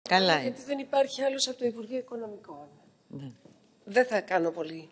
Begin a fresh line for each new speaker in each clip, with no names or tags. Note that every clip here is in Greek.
Καλά.
Γιατί δεν υπάρχει άλλος από το Υπουργείο Οικονομικών.
Ναι.
Δεν θα κάνω πολύ.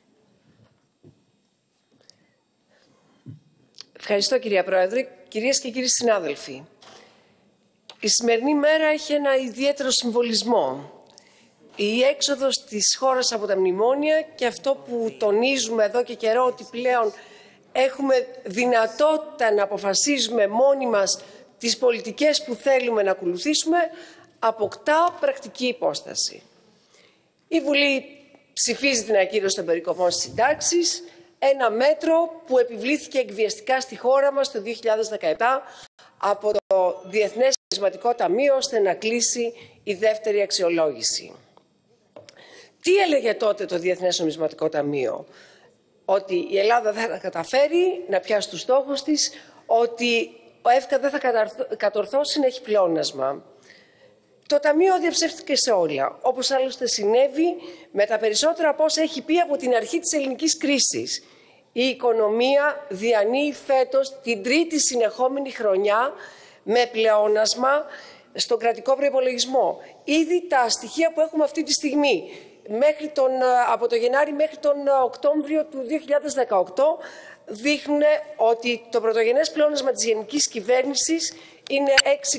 Ευχαριστώ, κυρία Πρόεδρε. Κυρίες και κύριοι συνάδελφοι, η σημερινή μέρα έχει ένα ιδιαίτερο συμβολισμό. Η έξοδος της χώρας από τα μνημόνια και αυτό που τονίζουμε εδώ και καιρό, ότι πλέον έχουμε δυνατότητα να αποφασίζουμε μόνοι μας τις πολιτικές που θέλουμε να ακολουθήσουμε, αποκτά πρακτική υπόσταση. Η Βουλή ψηφίζει την ακύρωση των περικοπών στις συντάξεις, ένα μέτρο που επιβλήθηκε εκβιαστικά στη χώρα μας το 2017 από το Διεθνές Νομισματικό Ταμείο, ώστε να κλείσει η δεύτερη αξιολόγηση. Τι έλεγε τότε το Διεθνές Νομισματικό Ταμείο? Ότι η Ελλάδα δεν θα καταφέρει να πιάσει τους στόχους της, ότι ο ΕΦΚΑ δεν θα κατορθώσει να έχει πλεόνασμα. Το Ταμείο διαψεύστηκε σε όλα, όπως άλλωστε συνέβη με τα περισσότερα από όσα έχει πει από την αρχή της ελληνικής κρίσης. Η οικονομία διανύει φέτος την τρίτη συνεχόμενη χρονιά με πλεόνασμα στον κρατικό προϋπολογισμό. Ήδη τα στοιχεία που έχουμε αυτή τη στιγμή, από το Γενάρη μέχρι τον Οκτώβριο του 2018, δείχνουν ότι το πρωτογενές πλεόνασμα της γενικής κυβέρνησης είναι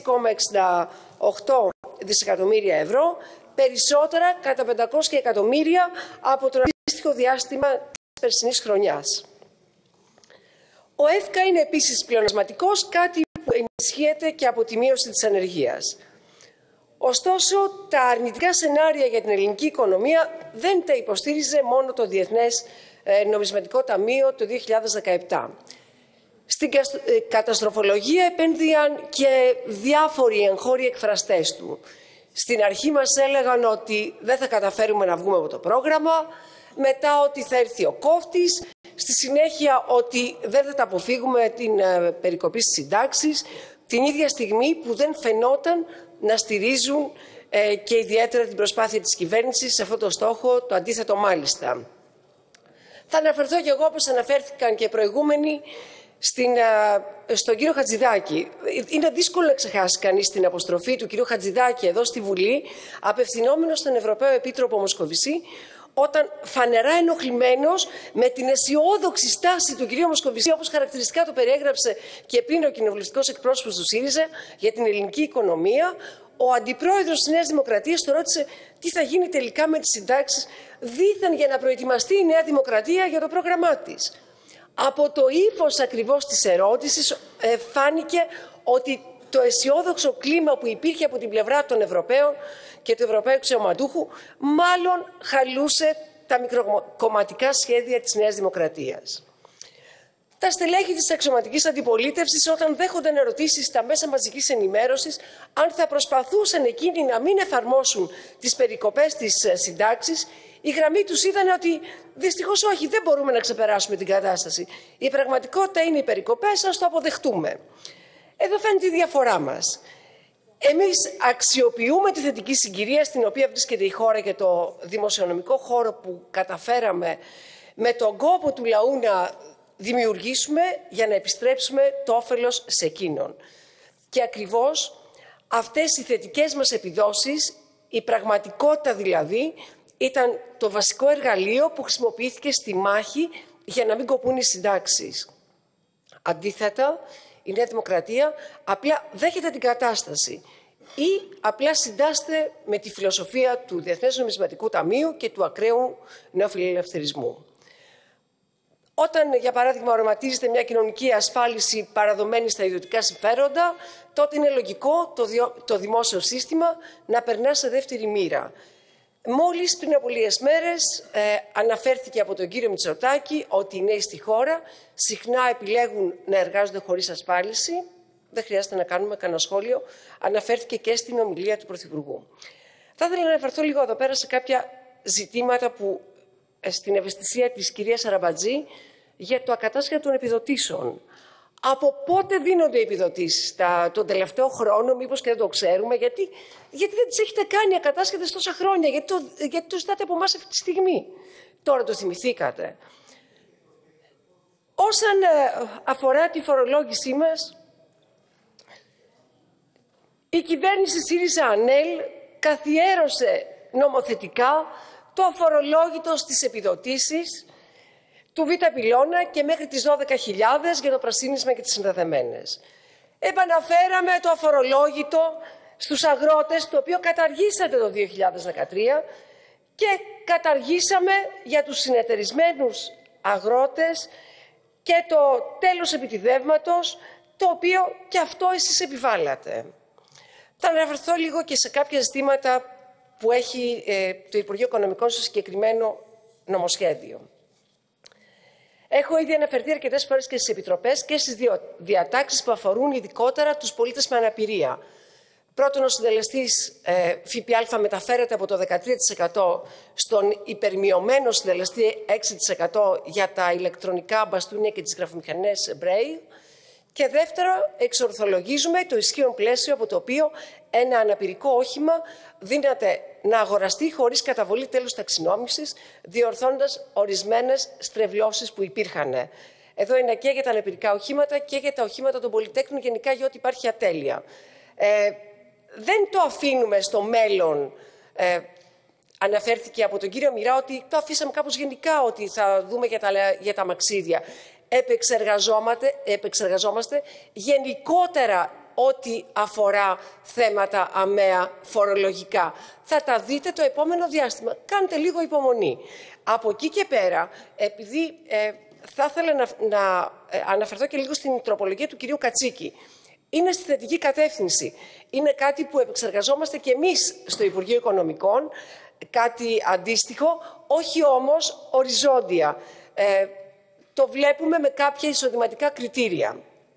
6,68 δισεκατομμύρια ευρώ, περισσότερα κατά 500 εκατομμύρια από το αντίστοιχο διάστημα της περσινής χρονιάς. Ο ΕΦΚΑ είναι επίσης πλεονασματικός, κάτι που ενισχύεται και από τη μείωση της ανεργίας. Ωστόσο, τα αρνητικά σενάρια για την ελληνική οικονομία δεν τα υποστήριζε μόνο το Διεθνές Νομισματικό Ταμείο το 2017. Στην καταστροφολογία επένδυαν και διάφοροι εγχώροι εκφραστές του. Στην αρχή μας έλεγαν ότι δεν θα καταφέρουμε να βγούμε από το πρόγραμμα, μετά ότι θα έρθει ο κόφτης, στη συνέχεια ότι δεν θα τα αποφύγουμε την περικοπή στις συντάξεις, την ίδια στιγμή που δεν φαινόταν να στηρίζουν και ιδιαίτερα την προσπάθεια της κυβέρνησης σε αυτό το στόχο, το αντίθετο μάλιστα. Θα αναφερθώ και εγώ, όπως αναφέρθηκαν και προηγούμενοι, στον κύριο Χατζηδάκη. Είναι δύσκολο να ξεχάσει κανείς την αποστροφή του κύριου Χατζηδάκη εδώ στη Βουλή, απευθυνόμενος στον Ευρωπαίο Επίτροπο Μοσκοβισή, όταν φανερά ενοχλημένος με την αισιόδοξη στάση του κυρίου Μοσκοβισή, όπως χαρακτηριστικά το περιέγραψε και πριν ο κοινοβουλευτικός εκπρόσωπος του ΣΥΡΙΖΑ για την ελληνική οικονομία, ο αντιπρόεδρος της Νέας Δημοκρατίας το ρώτησε τι θα γίνει τελικά με τις συντάξεις, δήθεν για να προετοιμαστεί η Νέα Δημοκρατία για το πρόγραμμά της. Από το ύφος ακριβώς της ερώτησης φάνηκε ότι το αισιόδοξο κλίμα που υπήρχε από την πλευρά των Ευρωπαίων και του Ευρωπαίου αξιωματούχου μάλλον χαλούσε τα μικροκομματικά σχέδια της Νέας Δημοκρατίας. Τα στελέχη της αξιωματικής αντιπολίτευσης, όταν δέχονταν ερωτήσεις στα μέσα μαζικής ενημέρωσης αν θα προσπαθούσαν εκείνοι να μην εφαρμόσουν τις περικοπές της συντάξης, η γραμμή τους ήταν ότι δυστυχώς όχι, δεν μπορούμε να ξεπεράσουμε την κατάσταση. Η πραγματικότητα είναι οι περικοπές, ας το αποδεχτούμε. Εδώ φαίνεται η διαφορά μας. Εμείς αξιοποιούμε τη θετική συγκυρία στην οποία βρίσκεται η χώρα και το δημοσιονομικό χώρο που καταφέραμε με τον κόπο του λαού να δημιουργήσουμε για να επιστρέψουμε το όφελος σε εκείνον. Και ακριβώς αυτές οι θετικές μας επιδόσεις, η πραγματικότητα δηλαδή, ήταν το βασικό εργαλείο που χρησιμοποιήθηκε στη μάχη για να μην κοπούν οι συντάξεις. Αντίθετα, η Νέα Δημοκρατία απλά δέχεται την κατάσταση ή απλά συντάσσεται με τη φιλοσοφία του Διεθνές Νομισματικού Ταμείου και του ακραίου νεοφιλελευθερισμού. Όταν, για παράδειγμα, οραματίζεται μια κοινωνική ασφάλιση παραδομένη στα ιδιωτικά συμφέροντα, τότε είναι λογικό το δημόσιο σύστημα να περνά σε δεύτερη μοίρα. Μόλις πριν από λίγες μέρες αναφέρθηκε από τον κύριο Μητσοτάκη ότι οι νέοι στη χώρα συχνά επιλέγουν να εργάζονται χωρίς ασφάλιση. Δεν χρειάζεται να κάνουμε κανένα σχόλιο. Αναφέρθηκε και στην ομιλία του Πρωθυπουργού. Θα ήθελα να αναφερθώ λίγο εδώ πέρα σε κάποια ζητήματα που στην ευαισθησία της κυρίας Αραμπατζή για το ακατάσχετο των επιδοτήσεων. Από πότε δίνονται οι επιδοτήσεις τον τελευταίο χρόνο, μήπως και δεν το ξέρουμε, γιατί δεν τις έχετε κάνει ακατάσχετες τόσα χρόνια, γιατί το ζητάτε από εμάς αυτή τη στιγμή. Τώρα το θυμηθήκατε. Όσον αφορά τη φορολόγησή μας, η κυβέρνηση ΣΥΡΙΖΑ-ΑΝΕΛ καθιέρωσε νομοθετικά το αφορολόγητο στις επιδοτήσεις του Β' πυλώνα και μέχρι τις 12.000 για το πρασίνισμα και τις συνδεδεμένες. Επαναφέραμε το αφορολόγητο στους αγρότες, το οποίο καταργήσατε το 2013, και καταργήσαμε για τους συνεταιρισμένους αγρότες και το τέλος επιτιδεύματος, το οποίο και αυτό εσείς επιβάλλατε. Θα αναφερθώ λίγο και σε κάποια ζητήματα που έχει το Υπουργείο Οικονομικών στο συγκεκριμένο νομοσχέδιο. Έχω ήδη αναφερθεί αρκετές φορές και στις επιτροπές και στις διατάξεις που αφορούν ειδικότερα τους πολίτες με αναπηρία. Πρώτον, ο συντελεστής ΦΠΑ μεταφέρεται από το 13% στον υπερμειωμένο συντελεστή 6% για τα ηλεκτρονικά μπαστούνια και τις γραφομηχανές Braille. Και δεύτερο, εξορθολογίζουμε το ισχύον πλαίσιο από το οποίο ένα αναπηρικό όχημα δύναται να αγοραστεί χωρίς καταβολή τέλους ταξινόμησης, διορθώνοντας ορισμένες στρεβλώσεις που υπήρχαν. Εδώ είναι και για τα αναπηρικά οχήματα και για τα οχήματα των πολυτέχνων, γενικά για ό,τι υπάρχει ατέλεια. Δεν το αφήνουμε στο μέλλον. Αναφέρθηκε από τον κύριο Μοιρά ότι το αφήσαμε κάπως γενικά, ότι θα δούμε για τα μαξίδια. Επεξεργαζόμαστε γενικότερα ό,τι αφορά θέματα αμαία φορολογικά. Θα τα δείτε το επόμενο διάστημα. Κάντε λίγο υπομονή. Από εκεί και πέρα, επειδή θα ήθελα να αναφερθώ και λίγο στην τροπολογία του κυρίου Κατσίκη. Είναι στη θετική κατεύθυνση. Είναι κάτι που επεξεργαζόμαστε και εμείς στο Υπουργείο Οικονομικών, κάτι αντίστοιχο, όχι όμως οριζόντια. Το βλέπουμε με κάποια εισοδηματικά κριτήρια.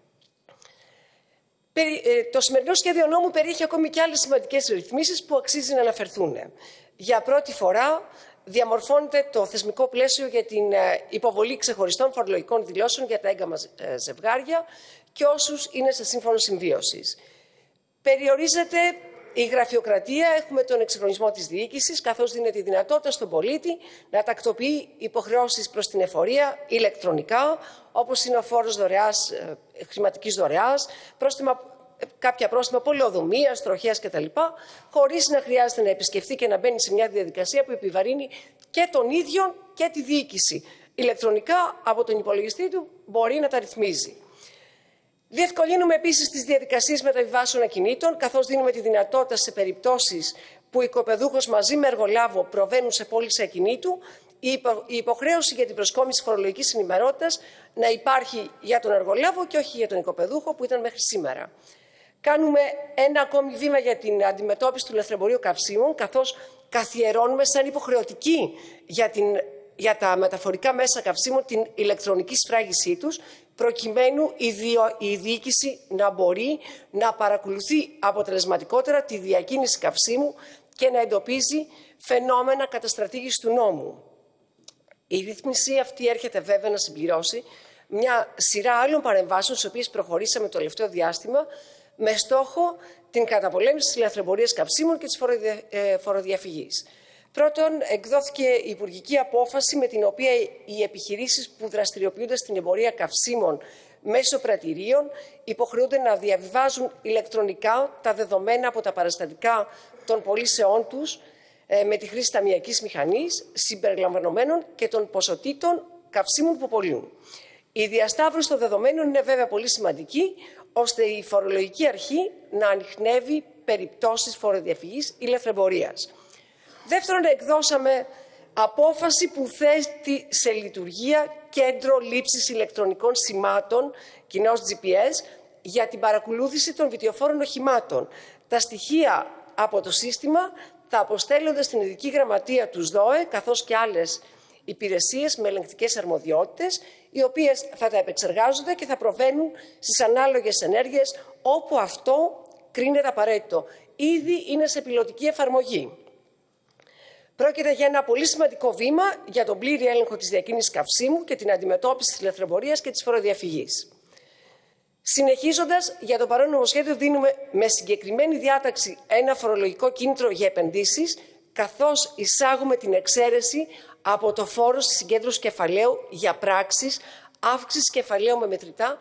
Το σημερινό σχέδιο νόμου περιέχει ακόμη και άλλες σημαντικές ρυθμίσεις που αξίζει να αναφερθούν. Για πρώτη φορά διαμορφώνεται το θεσμικό πλαίσιο για την υποβολή ξεχωριστών φορολογικών δηλώσεων για τα έγκαμα ζευγάρια και όσους είναι σε σύμφωνο συμβίωσης. Περιορίζεται η γραφειοκρατία, έχουμε τον εξυγχρονισμό της διοίκησης, καθώς δίνεται η δυνατότητα στον πολίτη να τακτοποιεί υποχρεώσεις προς την εφορία ηλεκτρονικά, όπως είναι ο φόρος δωρεάς, χρηματικής δωρεάς, κάποια πρόστιμα πολεοδομίας, τροχέας κτλ., χωρίς να χρειάζεται να επισκεφθεί και να μπαίνει σε μια διαδικασία που επιβαρύνει και τον ίδιο και τη διοίκηση. Ηλεκτρονικά από τον υπολογιστή του μπορεί να τα ρυθμίζει. Διευκολύνουμε επίσης τις διαδικασίες μεταβιβάσεων ακινήτων, καθώς δίνουμε τη δυνατότητα σε περιπτώσεις που ο οικοπεδούχος μαζί με εργολάβο προβαίνουν σε πώληση ακινήτου, η υποχρέωση για την προσκόμιση φορολογικής ενημερότητας να υπάρχει για τον εργολάβο και όχι για τον οικοπεδούχο που ήταν μέχρι σήμερα. Κάνουμε ένα ακόμη βήμα για την αντιμετώπιση του λαθρεμπορίου καυσίμων, καθώς καθιερώνουμε σαν υποχρεωτική για τα μεταφορικά μέσα καυσίμων την ηλεκτρονική σφράγισή τους, προκειμένου η διοίκηση να μπορεί να παρακολουθεί αποτελεσματικότερα τη διακίνηση καυσίμου και να εντοπίζει φαινόμενα καταστρατήγησης του νόμου. Η ρύθμιση αυτή έρχεται βέβαια να συμπληρώσει μια σειρά άλλων παρεμβάσεων στις οποίες προχωρήσαμε το τελευταίο διάστημα με στόχο την καταπολέμηση της λαθρεμπορίας καυσίμων και της φοροδιαφυγής. Πρώτον, εκδόθηκε η υπουργική απόφαση με την οποία οι επιχειρήσεις που δραστηριοποιούνται στην εμπορία καυσίμων μέσω πρατηρίων υποχρεούνται να διαβιβάζουν ηλεκτρονικά τα δεδομένα από τα παραστατικά των πωλήσεών τους με τη χρήση ταμειακής μηχανής, συμπεριλαμβανομένων και των ποσοτήτων καυσίμων που πωλούν. Η διασταύρωση των δεδομένων είναι βέβαια πολύ σημαντική, ώστε η φορολογική αρχή να ανιχνεύει περιπτώσεις φοροδιαφυγής ή λαθρεμπορίας. Δεύτερον, εκδώσαμε απόφαση που θέτει σε λειτουργία κέντρο λήψης ηλεκτρονικών σημάτων, κοινώς GPS, για την παρακολούθηση των βιτιοφόρων οχημάτων. Τα στοιχεία από το σύστημα θα αποστέλλονται στην ειδική γραμματεία του ΣΔΟΕ, καθώς και άλλες υπηρεσίες με ελεγκτικές αρμοδιότητες, οι οποίες θα τα επεξεργάζονται και θα προβαίνουν στις ανάλογες ενέργειες όπου αυτό κρίνεται απαραίτητο. Ήδη είναι σε πιλωτική εφαρμογή. Πρόκειται για ένα πολύ σημαντικό βήμα για τον πλήρη έλεγχο της διακίνησης καυσίμου και την αντιμετώπιση της λαθρεμπορίας και της φοροδιαφυγής. Συνεχίζοντας, για το παρόν νομοσχέδιο δίνουμε με συγκεκριμένη διάταξη ένα φορολογικό κίνητρο για επενδύσεις, καθώς εισάγουμε την εξαίρεση από το φόρο στη συγκέντρωση κεφαλαίου για πράξεις αύξησης κεφαλαίου με μετρητά,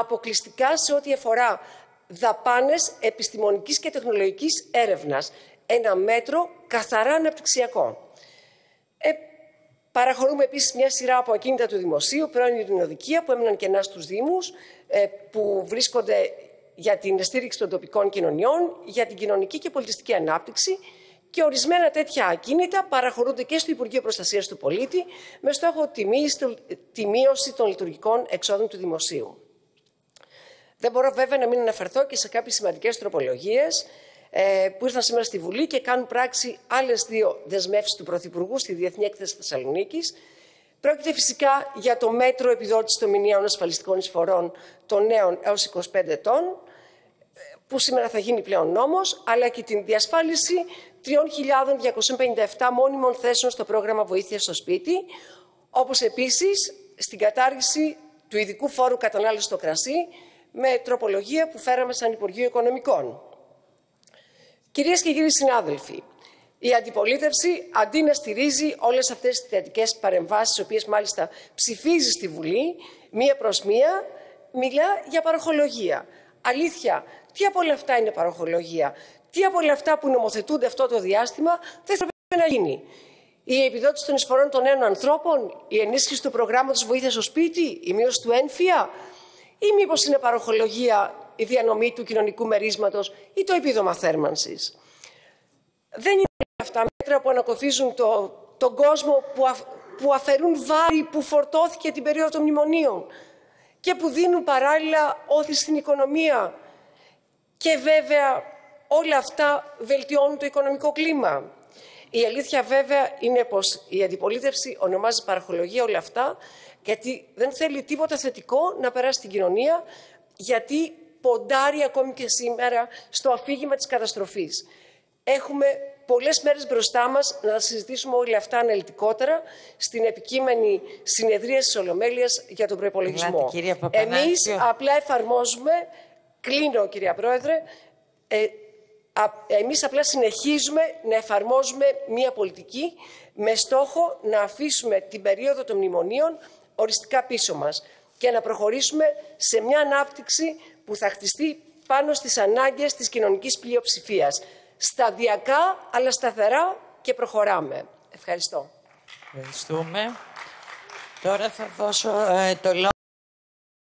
αποκλειστικά σε ό,τι αφορά δαπάνες επιστημονικής και τεχνολογικής έρευνας. ένα μέτρο καθαρά αναπτυξιακό. Παραχωρούμε επίσης μια σειρά από ακίνητα του δημοσίου, πρώην ειρηνοδικεία που έμειναν κενά στους Δήμους, που βρίσκονται για την στήριξη των τοπικών κοινωνιών, για την κοινωνική και πολιτιστική ανάπτυξη, και ορισμένα τέτοια ακίνητα παραχωρούνται και στο Υπουργείο Προστασίας του Πολίτη με στόχο τη μείωση των λειτουργικών εξόδων του δημοσίου. Δεν μπορώ βέβαια να μην αναφερθώ και σε κάποιες σημαντικές τροπολογίες που ήρθαν σήμερα στη Βουλή και κάνουν πράξη άλλες δύο δεσμεύσεις του Πρωθυπουργού στη Διεθνή Έκθεση Θεσσαλονίκης. Πρόκειται φυσικά για το μέτρο επιδότηση των μηνιαίων ασφαλιστικών εισφορών των νέων έως 25 ετών, που σήμερα θα γίνει πλέον νόμος, αλλά και την διασφάλιση 3.257 μόνιμων θέσεων στο πρόγραμμα Βοήθεια στο Σπίτι, όπως επίσης στην κατάργηση του ειδικού φόρου κατανάλωσης στο κρασί, με τροπολογία που φέραμε σαν Υπουργείο Οικονομικών. Κυρίες και κύριοι συνάδελφοι, η αντιπολίτευση, αντί να στηρίζει όλες αυτές τις θετικές παρεμβάσεις, τις οποίες μάλιστα ψηφίζει στη Βουλή, μία προς μία, μιλά για παροχολογία. Αλήθεια, τι από όλα αυτά είναι παροχολογία? Τι από όλα αυτά που νομοθετούνται αυτό το διάστημα δεν θα πρέπει να γίνει? Η επιδότηση των εισφορών των νέων ανθρώπων, η ενίσχυση του προγράμματος Βοήθεια στο Σπίτι, η μείωση του έμφυα, ή μήπως είναι παροχολογία η διανομή του κοινωνικού μερίσματος ή το επίδομα θέρμανσης? Δεν είναι αυτά μέτρα που ανακοφίζουν τον κόσμο, που αφαιρούν βάρη που φορτώθηκε την περίοδο των μνημονίων και που δίνουν παράλληλα όθηση στην οικονομία. Και βέβαια όλα αυτά βελτιώνουν το οικονομικό κλίμα. Η αλήθεια βέβαια είναι πως η αντιπολίτευση ονομάζει παροχολογία όλα αυτά, γιατί δεν θέλει τίποτα θετικό να περάσει στην κοινωνία, γιατί ποντάρει ακόμη και σήμερα στο αφήγημα της καταστροφής. Έχουμε πολλές μέρες μπροστά μας να τα συζητήσουμε όλα αυτά αναλυτικότερα στην επικείμενη συνεδρία της Ολομέλειας για τον προϋπολογισμό. Εμείς απλά εφαρμόζουμε, κλείνω κυρία Πρόεδρε, εμείς απλά συνεχίζουμε να εφαρμόζουμε μία πολιτική με στόχο να αφήσουμε την περίοδο των μνημονίων οριστικά πίσω μας και να προχωρήσουμε σε μια ανάπτυξη που θα χτιστεί πάνω στις ανάγκες της κοινωνικής πλειοψηφίας. Σταδιακά, αλλά σταθερά, και προχωράμε. Ευχαριστώ.
Ευχαριστούμε. Τώρα θα δώσω το λόγο